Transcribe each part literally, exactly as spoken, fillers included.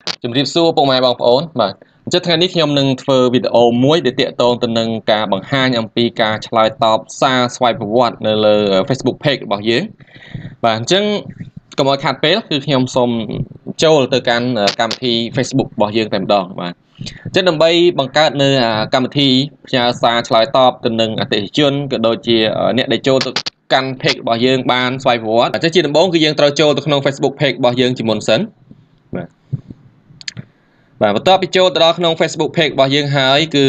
ជំរាបសួរពុកម៉ែបងប្អូនបាទអញ្ចឹងថ្ងៃនេះខ្ញុំនឹងធ្វើវីដេអូមួយដែលទាក់ទងទៅនឹងការបង្ហាញអំពីការឆ្លើយតបសារស្វ័យប្រវត្តិនៅលើ Facebook Page របស់យើងបាទអញ្ចឹងកុំឲ្យខាតពេលគឺខ្ញុំសូមចូលទៅកាន់កម្មវិធី Facebook របស់យើងតែម្ដងបាទអញ្ចឹងដើម្បីបង្កើតនៅកម្មវិធីផ្ញើសារឆ្លើយតបទៅនឹងអតិថិជនក៏ដូចជាអ្នកដែលចូលទៅកាន់ Page របស់យើងបានស្វ័យប្រវត្តិអញ្ចឹងជាដំបូងគឺយើងត្រូវចូលទៅក្នុង Facebook Page របស់យើងជាមុនសិនបាទបាទបន្ទាប់ពីចូលទៅដល់ក្នុង Facebook Page របស់យើងហើយគឺ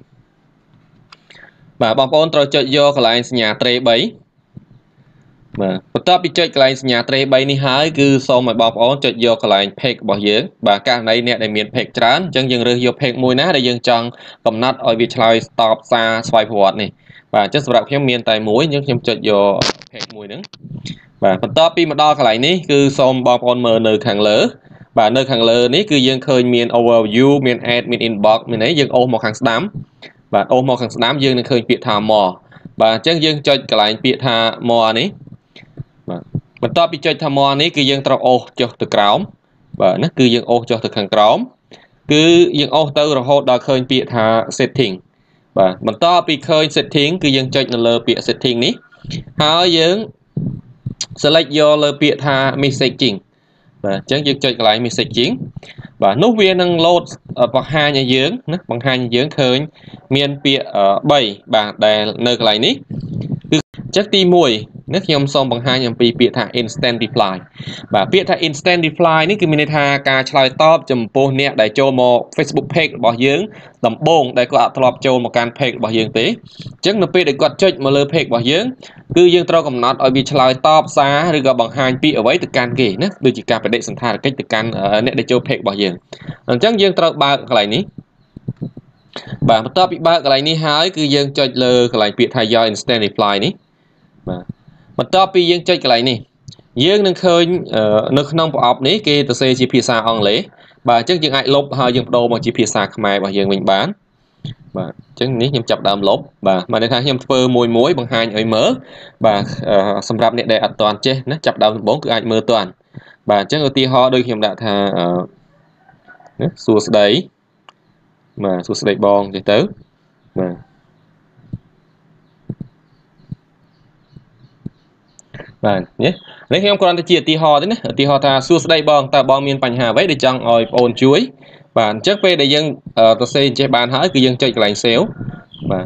បាទបងប្អូនត្រូវចុចយកកន្លែងសញ្ញាត្រី3បាទបន្ទាប់ពីចុចកន្លែងសញ្ញាត្រី3នេះហើយគឺសូមឲ្យបងប្អូនចុចយកកន្លែង Page របស់យើងបាទករណីអ្នកដែលមាន Page ច្រើនអញ្ចឹងយើងរើសយក Page មួយណាដែលយើងចង់កំណត់ឲ្យវាឆ្លើយតបសារស្វ័យប្រវត្តិនេះបាទអញ្ចឹងសម្រាប់ខ្ញុំមានតែមួយអញ្ចឹងខ្ញុំចុចយក Page មួយហ្នឹងបាទបន្ទាប់ពីមកដល់កន្លែងនេះគឺសូមបងប្អូនមើលនៅខាងលើបាទនៅខាងលើនេះគឺយើងឃើញមាន overview មាន add មាន inbox មានអីយើងអូសមកខាងស្ដាំបាទអូសមកខាងស្ដាំយើងនឹងឃើញពាក្យថា more បាទអញ្ចឹងយើងចុចកន្លែងពាក្យថា more នេះបាទបន្ទាប់ពីចុចថា more នេះគឺយើងត្រូវអូសចុះទៅក្រោមបាទណាគឺយើងអូសចុះទៅខាងក្រោមគឺយើងអូសទៅរហូតដល់ឃើញពាក្យថា setting បាទបន្ទាប់ពីឃើញ setting គឺយើងចុចនៅលើពាក្យ setting នេះហើយយើង select យកលើពាក្យថា messaging បាទអញ្ចឹងយើងចុចកន្លែង messaging បាទនោះវានឹង load បង្ហាញឲ្យយើងណាបង្ហាញឲ្យយើងឃើញមានពាក្យ3បាទដែលនៅកន្លែងនេះគឺអញ្ចឹងទី1នេះខ្ញុំសូមបង្ហាញអំពីពាក្យថា instant reply បាទពាក្យថា instant reply នេះគឺមានន័យថាការឆ្លើយតបចំពោះអ្នកដែលចូលមក Facebook Page របស់យើងដំបូងដែលគាត់អត់ធ្លាប់ចូលមកកាន់ Page របស់យើងទេអញ្ចឹងនៅពេលដែលគាត់ចុចមកលើ Page របស់យើងគឺយើងត្រូវកំណត់ឲ្យវាឆ្លើយតបសារឬក៏បង្ហាញពាក្យអ្វីទៅកាន់គេណាដូចជាការបដិសណ្ឋារកិច្ចទៅកាន់អ្នកដែលចូល Page របស់យើងអញ្ចឹងយើងត្រូវបើកកន្លែងនេះបាទបន្ទាប់ពីបើកកន្លែងនេះហើយគឺយើងចុចលើកន្លែងពាក្យថា Your Instant Reply នេះបាទបន្ទាប់ពីយើងចុចកន្លែងនេះយើងនឹងឃើញនៅក្នុងប្រអប់នេះគេសរសេរជាភាសាអង់គ្លេសបាទអញ្ចឹងយើងអាចលុបហើយយើងបដូរមកជាភាសាខ្មែររបស់យើងវិញបានបាទអញ្ចឹងនេះខ្ញុំចាប់ដើមលុបបាទមកន័យថាខ្ញុំធ្វើមួយមួយបង្ហាញឲ្យមើលបាទសម្រាប់អ្នកដែលអត់ទាន់ចេះណាចាប់ដើមដំបូងគឺអាចមើលទាន់បាទអញ្ចឹងឧទាហរណ៍ដូចខ្ញុំដាក់ថាណាសួស្តីបាទសួស្តីបងចេះទៅបាទបាទនេះនេះខ្ញុំគ្រាន់តែជាឧទាហរណ៍ទេណាឧទាហរណ៍ថាសួស្តីបងតើបងមានបញ្ហាអ្វីដែលចង់ឲ្យបងអូនជួយបាទអញ្ចឹងពេលដែលយើងទៅសេចេះបានហើយគឺយើងចុចកន្លែង save បាទ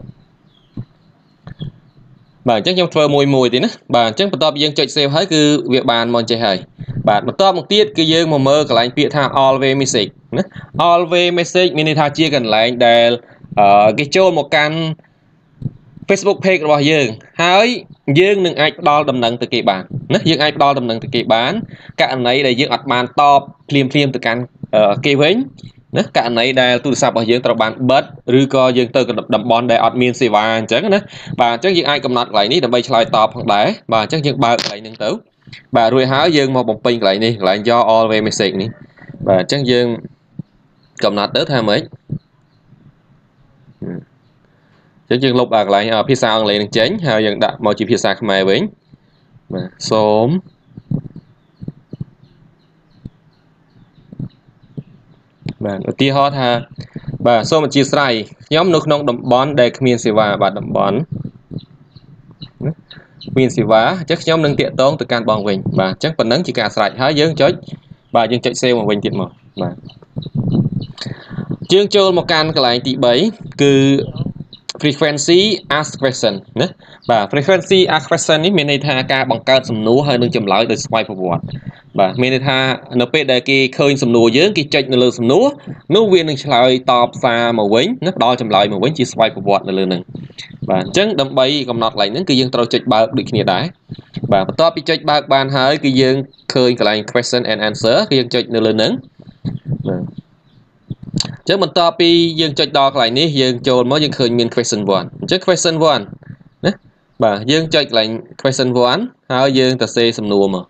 បាទអញ្ចឹងខ្ញុំធ្វើមួយមួយទេណាបាទអញ្ចឹងបន្ទាប់ពីយើងចុច save ហើយគឺវាបានមកចេះហើយបាទបន្ទាប់មកទៀតគឺយើងមកមើលកន្លែងពាក្យថា always message ណា always message មានន័យថាជាកន្លែងដែលគេចូលមកកាន់ Facebook Page របស់យើងហើយយើងនឹងអាចផ្ដល់ដំណឹងទៅគេបានណាយើងអាចផ្ដល់ដំណឹងទៅគេបានករណីដែលយើងអត់បានតបភ្លាមភ្លាមទៅកាន់គេវិញណាករណីដែលទូរស័ព្ទរបស់យើងត្រូវបានបិទឬក៏យើងទៅតំបន់ដែលអត់មានសេវាអញ្ចឹងណាបាទអញ្ចឹងយើងអាចកំណត់កន្លែងនេះដើម្បីឆ្លើយតបផងដែរបាទអញ្ចឹងយើងបើកកន្លែងហ្នឹងទៅបាទរួចហើយយើងមកបំពេញកន្លែងនេះកន្លែងយក always message នេះបាទអញ្ចឹងយើងកំណត់ទៅថាម៉េចអញ្ចឹងយើងលុបកន្លែងភាសាអង់គ្លេសនឹងចេញហើយយើងដាក់មកជាភាសាខ្មែរវិញបាទសូមបាទឧទាហរណ៍ថាបាទសូមអធិស្ឋានខ្ញុំនៅក្នុងតំបន់ដែលគ្មានសេវាបាទតំបន់មានសេវាអញ្ចឹងខ្ញុំនឹងតាក់ទងទៅកាន់បងវិញបាទអញ្ចឹងប៉ុណ្ណឹងជាការស្រេចហើយយើងចុចបាទយើងចុច save មកវិញទៀតមកបាទយើងចូលមកកាន់កន្លែងទី3គឺ frequency ask question ណាបាទ frequency ask question នេះមានន័យថាការបង្កើតសំណួរហើយនឹងចម្លើយដោយស្វ័យប្រវត្តិបាទមានន័យថានៅពេលដែលគេឃើញសំណួរយើងគេចុចនៅលើសំណួរនោះវានឹងឆ្លើយតបសារមកវិញណាផ្ដល់ចម្លើយមកវិញជាស្វ័យប្រវត្តិនៅលើហ្នឹងបាទអញ្ចឹងដើម្បីកំណត់កន្លែងហ្នឹងគឺយើងត្រូវចុចបើកដូចគ្នាដែរបាទបន្ទាប់ពីចុចបើកបានហើយគឺយើងឃើញកន្លែង question and answer គឺយើងចុចនៅលើហ្នឹងបាទអញ្ចឹងបន្ទាប់ពីយើងចុចដល់កន្លែងនេះយើងចូលមកយើងឃើញមាន question 1អញ្ចឹង question 1ណាបាទយើងចុចកន្លែង question 1ហើយយើងទៅសេសំណួរមក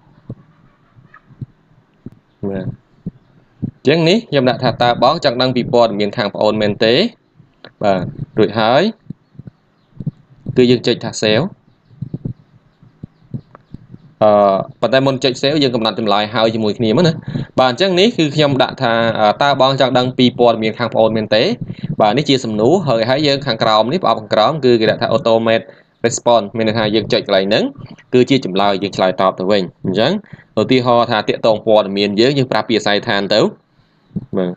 បាទអញ្ចឹងនេះខ្ញុំដាក់ថាតើបងចង់ដឹងពីព័ត៌មានខាងប្អូនមែនទេបាទរួចហើយ គឺយើងចុចថា save ប៉ុន្តែមុនចុច save យើងកំណត់ចម្លើយហើយជាមួយគ្នាមកណាបាទអញ្ចឹងនេះគឺខ្ញុំដាក់ថាតើបងចង់ដឹងពីព័ត៌មានខាងប្អូនមែនទេបាទនេះជាសំណួរហើយហើយយើងខាងក្រោមនេះប្រអប់ខាងក្រោមគឺគេដាក់ថា automate response មានន័យថាយើងចុចកន្លែងហ្នឹងគឺជាចម្លើយយើងឆ្លើយតបទៅវិញអញ្ចឹងឧទាហរណ៍ថាតាកតងព័ត៌មានយើងយើងប្រាប់ពីអាស័យដ្ឋានទៅបាទ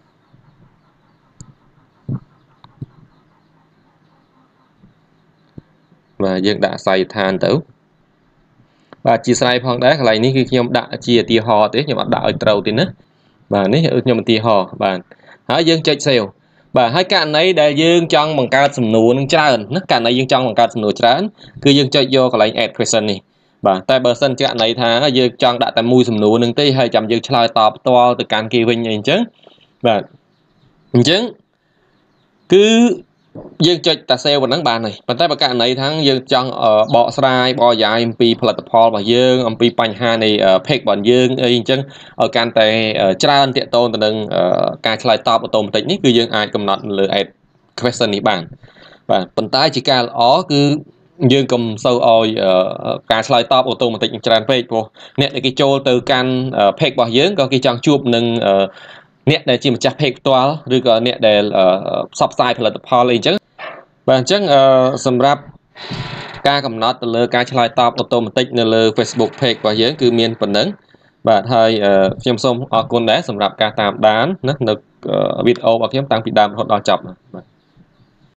បាទយើងដាក់អាស័យដ្ឋានទៅបាទជាស្រ័យផងដែរកន្លែងនេះគឺខ្ញុំដាក់ជាឧទាហរណ៍ទេខ្ញុំអត់ដាក់ឲ្យត្រូវទេណាបាទនេះខ្ញុំឧទាហរណ៍បាទហើយយើងចុច save បាទហើយករណីដែលយើងចង់បង្កើតសំណួរនឹងច្រើនណាករណីយើងចង់បង្កើតសំណួរច្រើនគឺយើងចុចយកកន្លែង add question នេះបាទតែបើសិនជាករណីថាយើងចង់ដាក់តែមួយសំណួរនឹងទេហើយចាំយើងឆ្លើយតបផ្ទាល់ទៅកាន់គេវិញអីអញ្ចឹងបាទអញ្ចឹងគឺយើងចុចតា save ប៉ុណ្ណឹងបានហើយប៉ុន្តែបើករណីថាយើងចង់បកស្រាយបកយាយអំពីផលិតផលរបស់យើងអំពីបញ្ហានៃ page របស់យើងអីអញ្ចឹងឲ្យកាន់តែច្រើនតាក់ទងទៅនឹងការឆ្លើយតបអូតូម៉ាទិកនេះគឺយើងអាចកំណត់លើ add question នេះបានបាទប៉ុន្តែជាការល្អគឺយើងកុំសូវឲ្យការឆ្លើយតបអូតូម៉ាទិកច្រើនពេកព្រោះអ្នកដែលគេចូលទៅកាន់ page របស់យើងក៏គេចង់ជួបនឹងអ្នកដែលជាម្ចាស់ page ផ្ទាល់ឬក៏អ្នកដែលផ្សព្វផ្សាយផលិតផលអីអញ្ចឹងបាទអញ្ចឹងសម្រាប់ការកំណត់ទៅលើការឆ្លើយតបអូតូម៉ាទិកនៅលើ Facebook page របស់យើងគឺមានប៉ុណ្ណឹងបាទហើយខ្ញុំសូមអរគុណដែរសម្រាប់ការតាមដានណានៅវីដេអូរបស់ខ្ញុំតាំងពីដើមរហូតដល់ចប់បាទ